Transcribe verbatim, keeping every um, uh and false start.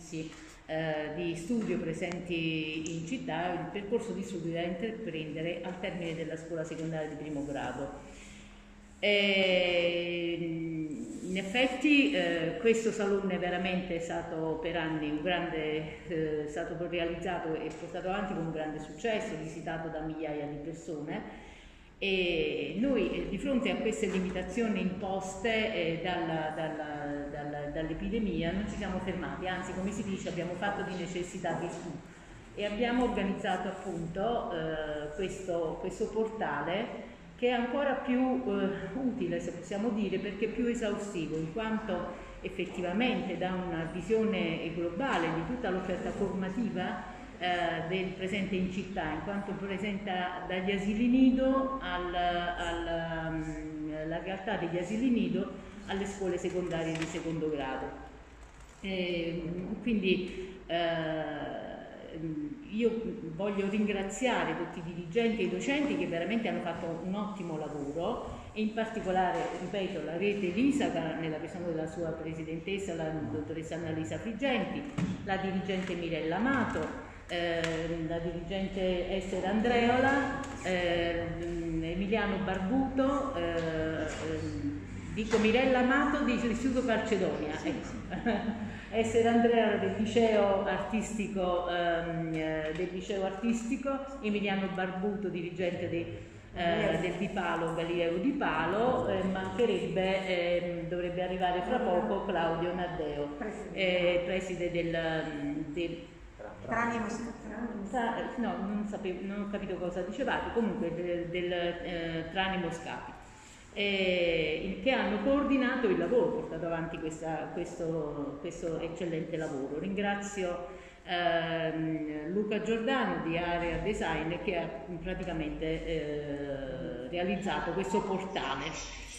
indirizzi eh, di studio presenti in città, il percorso di studio da intraprendere al termine della scuola secondaria di primo grado. E, in effetti eh, questo salone veramente è stato per anni un grande, eh, è stato realizzato e portato avanti con un grande successo, visitato da migliaia di persone, e noi eh, di fronte a queste limitazioni imposte eh, dalla, dalla, dalla, dall'epidemia non ci siamo fermati, anzi, come si dice, abbiamo fatto di necessità virtù e abbiamo organizzato appunto eh, questo, questo portale, che è ancora più eh, utile, se possiamo dire, perché più esaustivo, in quanto effettivamente dà una visione globale di tutta l'offerta formativa eh, del presente in città, in quanto presenta dagli asili nido al, al, um, la realtà degli asili nido alle scuole secondarie di secondo grado. E, quindi eh, io voglio ringraziare tutti i dirigenti e i docenti che veramente hanno fatto un ottimo lavoro, e in particolare, ripeto, la rete Lisaga nella persona della sua presidentessa, la dottoressa Annalisa Frigenti, la dirigente Mirella Amato, eh, la dirigente Esther Andreola, eh, Emiliano Barbuto, eh, dico Mirella Amato dell'Istituto Calcedonia, ecco. Essere Andrea del liceo artistico, ehm, del liceo artistico, Emiliano Barbuto, dirigente di, eh, del Di Palo, Galileo Di Palo, eh, mancherebbe, eh, dovrebbe arrivare fra poco Claudio Naddeo, eh, preside del, del Tranimo Scapi. No, non, sapevo, non ho capito cosa dicevate, comunque del, del eh, Tranimo Scapi. Eh, che hanno coordinato il lavoro, portato avanti questa, questo, questo eccellente lavoro. Ringrazio ehm, Luca Giordano di Area Design che ha praticamente eh, realizzato questo portale.